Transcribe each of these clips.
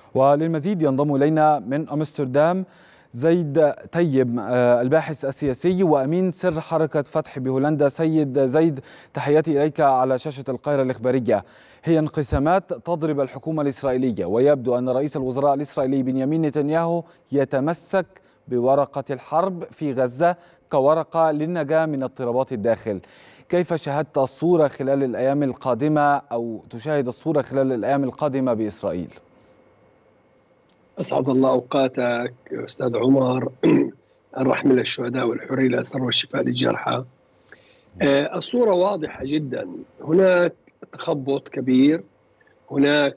وللمزيد ينضم إلينا من أمستردام زيد طيب، الباحث السياسي وأمين سر حركة فتح بهولندا. سيد زيد، تحياتي إليك على شاشة القاهرة الإخبارية. هي انقسامات تضرب الحكومة الإسرائيلية، ويبدو أن رئيس الوزراء الإسرائيلي بنيامين نتنياهو يتمسك بورقة الحرب في غزة كورقة للنجاة من اضطرابات الداخل. كيف شاهدت الصورة خلال الأيام القادمة، أو تشاهد الصورة خلال الأيام القادمة بإسرائيل؟ أسعد الله أوقاتك أستاذ عمر. الرحمة للشهداء والحرية للأسرى والشفاء للجرحى. الصورة واضحة جدا. هناك تخبط كبير، هناك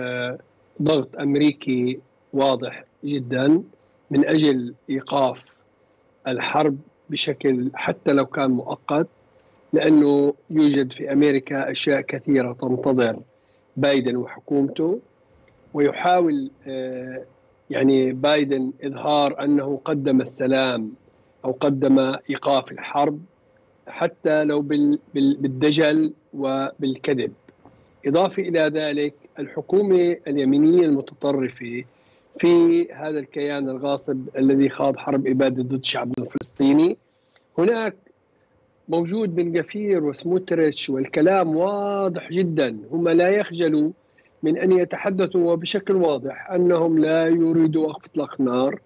ضغط أمريكي واضح جدا من أجل إيقاف الحرب بشكل حتى لو كان مؤقت، لأنه يوجد في أمريكا أشياء كثيرة تنتظر بايدن وحكومته، ويحاول يعني بايدن إظهار أنه قدم السلام أو قدم إيقاف الحرب حتى لو بالدجل وبالكذب. إضافة إلى ذلك الحكومة اليمينية المتطرفة في هذا الكيان الغاصب الذي خاض حرب إبادة ضد شعبنا الفلسطيني، هناك موجود بن غفير وسموتريتش، والكلام واضح جدا. هم لا يخجلوا من أن يتحدثوا بشكل واضح أنهم لا يريدوا وقف إطلاق النار،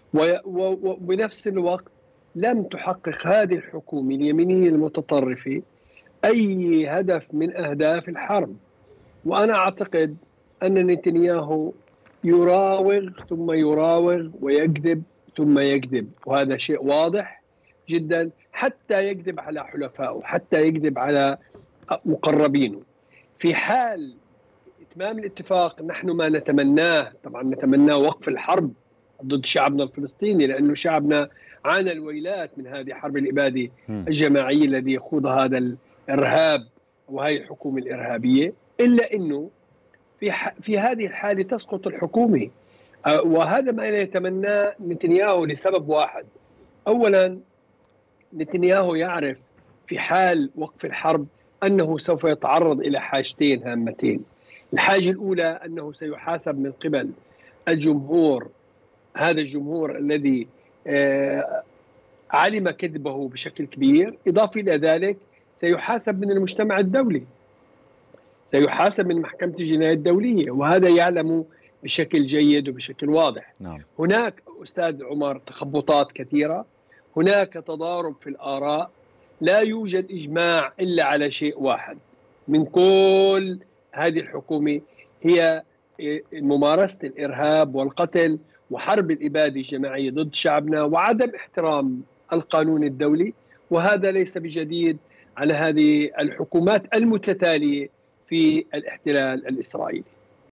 وبنفس الوقت لم تحقق هذه الحكومة اليمينية المتطرفة أي هدف من أهداف الحرب. وأنا أعتقد أن نتنياهو يراوغ ثم يراوغ ويكذب ثم يكذب، وهذا شيء واضح جدا، حتى يكذب على حلفائه، حتى يكذب على مقربينه. في حال إتمام الاتفاق نحن ما نتمناه، طبعا نتمناه وقف الحرب ضد شعبنا الفلسطيني، لأنه شعبنا عانى الويلات من هذه حرب الإبادة الجماعية الذي يخوض هذا الإرهاب وهي الحكومة الإرهابية. إلا أنه في هذه الحالة تسقط الحكومة، وهذا ما يتمناه نتنياهو لسبب واحد. أولا، نتنياهو يعرف في حال وقف الحرب أنه سوف يتعرض إلى حاجتين هامتين. الحاجة الأولى أنه سيحاسب من قبل الجمهور، هذا الجمهور الذي علم كذبه بشكل كبير. إضافة إلى ذلك سيحاسب من المجتمع الدولي، سيحاسب من محكمة الجناية الدولية، وهذا يعلم بشكل جيد وبشكل واضح. نعم. هناك أستاذ عمر تخبطات كثيرة، هناك تضارب في الآراء، لا يوجد إجماع إلا على شيء واحد من كل هذه الحكومة، هي ممارسة الإرهاب والقتل وحرب الإبادة الجماعية ضد شعبنا وعدم احترام القانون الدولي. وهذا ليس بجديد على هذه الحكومات المتتالية في الاحتلال الإسرائيلي.